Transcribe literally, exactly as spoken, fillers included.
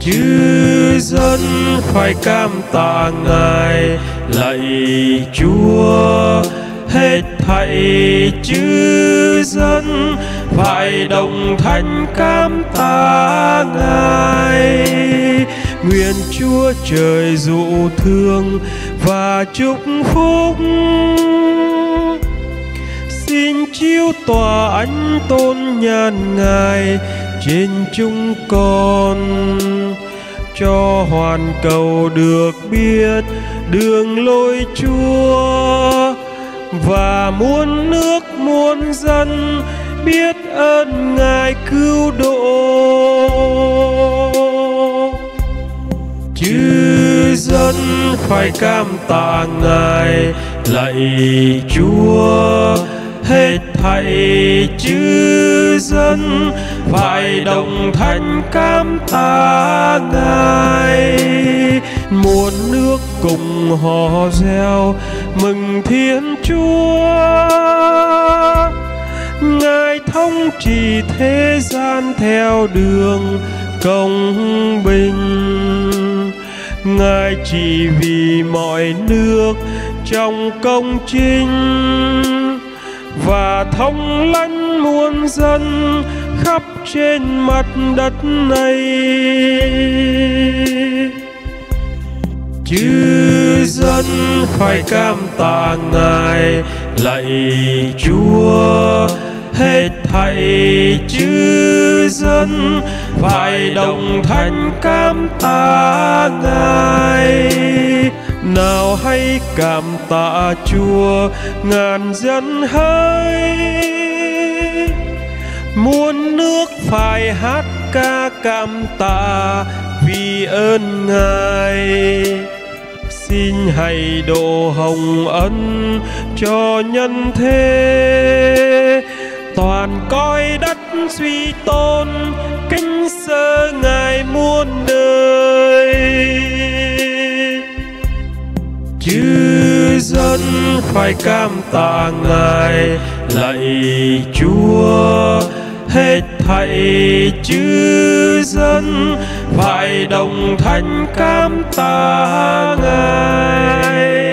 Chư dân phải cam tạ Ngài, lạy Chúa. Hết thảy chư dân phải đồng thanh cam tạ Ngài. Nguyện Chúa trời dụ thương và chúc phúc, xin chiếu tỏa ánh tôn nhàn Ngài trên chúng con, cho hoàn cầu được biết đường lối Chúa, và muôn nước muôn dân biết ơn Ngài cứu độ. Chư dân phải cam tạ Ngài, lạy Chúa. Hết thảy chư dân phải đồng thanh cam tạ Ngài. Muôn nước cùng hò reo mừng Thiên Chúa. Ngài thống trị thế gian theo đường công bình. Ngài chỉ vì mọi nước trong công chính, và thống lãnh muôn dân khắp trên mặt đất này. Chư dân phải cam tạ Ngài, lạy Chúa. Hết thảy chư dân phải đồng thanh cam tạ Ngài. Nào hãy cảm tạ Chúa ngàn dân hỡi, muôn nước phải hát ca cảm tạ vì ơn Ngài. Xin hãy độ hồng ân cho nhân thế, toàn cõi đất suy tôn kính sơ Ngài muôn đời. Chư dân phải cam tạ Ngài, lạy Chúa. Hết thảy chư dân phải đồng thanh cam tạ Ngài.